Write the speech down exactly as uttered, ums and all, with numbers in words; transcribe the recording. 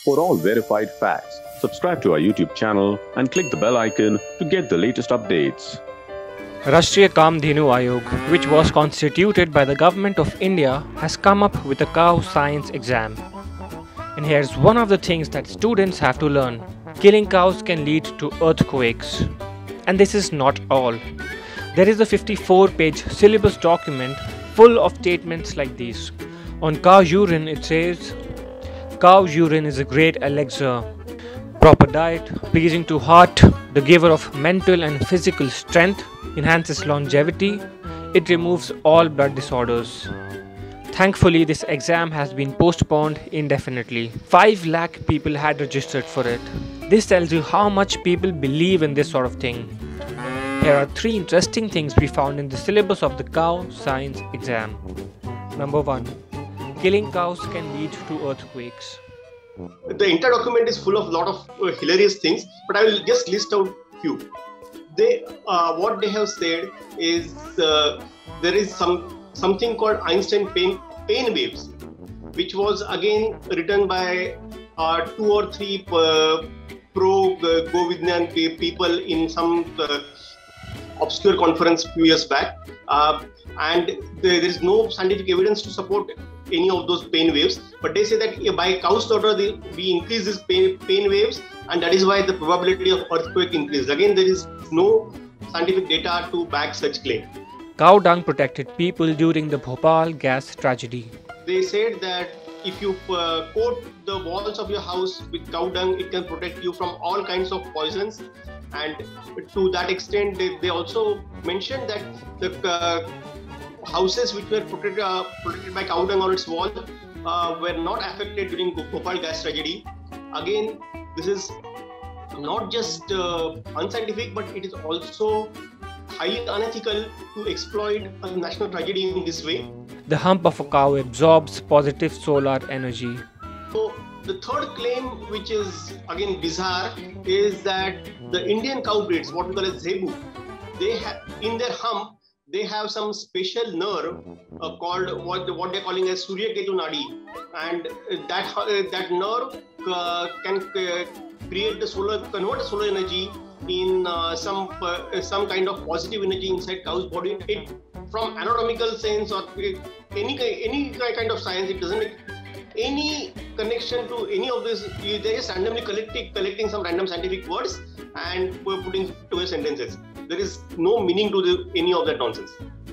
For all verified facts, subscribe to our YouTube channel and click the bell icon to get the latest updates. Rashtriya Kamdhenu Ayog, which was constituted by the Government of India, has come up with a cow science exam. And here's one of the things that students have to learn. Killing cows can lead to earthquakes. And this is not all. There is a fifty-four page syllabus document full of statements like these. On cow urine it says, cow urine is a great elixir. Proper diet, pleasing to heart, the giver of mental and physical strength, enhances longevity, it removes all blood disorders. Thankfully, this exam has been postponed indefinitely. five lakh people had registered for it. This tells you how much people believe in this sort of thing. Here are three interesting things we found in the syllabus of the cow science exam. Number one. Killing cows can lead to earthquakes. The entire document is full of a lot of uh, hilarious things, but I will just list out few. They, uh, what they have said is uh, there is some something called Einstein pain, pain waves, which was again written by uh, two or three uh, pro uh, Go Vidyan people in some uh, obscure conference few years back, uh, and there is no scientific evidence to support any of those pain waves, but they say that by cow slaughter they, we increase these pain, pain waves, and that is why the probability of earthquake increased. Again, there is no scientific data to back such claim. Cow dung protected people during the Bhopal gas tragedy. They said that if you uh, coat the walls of your house with cow dung, it can protect you from all kinds of poisons. And to that extent, they, they also mentioned that the uh, houses which were protected, uh, protected by cow dung on its wall uh, were not affected during Bhopal gas tragedy. Again, this is not just uh, unscientific, but it is also highly unethical to exploit a national tragedy in this way. The hump of a cow absorbs positive solar energy. So the third claim, which is again bizarre, is that the Indian cow breeds, what we call as zebu, they have in their hump they have some special nerve uh, called what what they're calling as Surya Ketu Nadi, and that uh, that nerve uh, can uh, create the solar convert the solar energy in uh, some uh, some kind of positive energy inside cow's body. It from anatomical sense or any any kind of science, it doesn't make any connection to any of this. They're just randomly collecting collecting some random scientific words and putting to sentences. There is no meaning to the, any of that nonsense.